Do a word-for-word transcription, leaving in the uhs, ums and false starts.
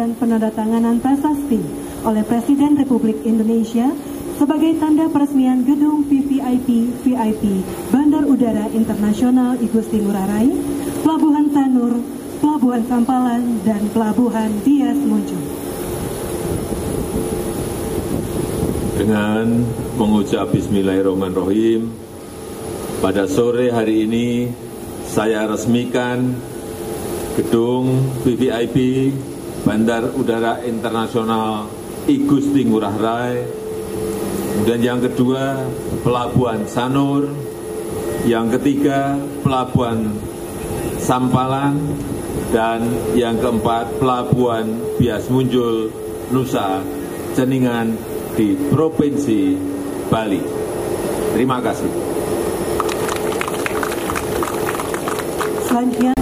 melakukan penandatanganan prasasti oleh Presiden Republik Indonesia sebagai tanda peresmian gedung V V I P V I P Bandar Udara Internasional I Gusti Ngurah Rai, Pelabuhan Sanur, Pelabuhan Sampalan, dan Pelabuhan Bias Muncul. Dengan mengucap Bismillahirrahmanirrahim, pada sore hari ini saya resmikan gedung V V I P Bandar Udara Internasional I Gusti Ngurah Rai. Kemudian yang kedua, Pelabuhan Sanur. Yang ketiga, Pelabuhan Sampalan. Dan yang keempat, Pelabuhan Bias Muncul, Nusa Ceningan di Provinsi Bali. Terima kasih. Selanjutnya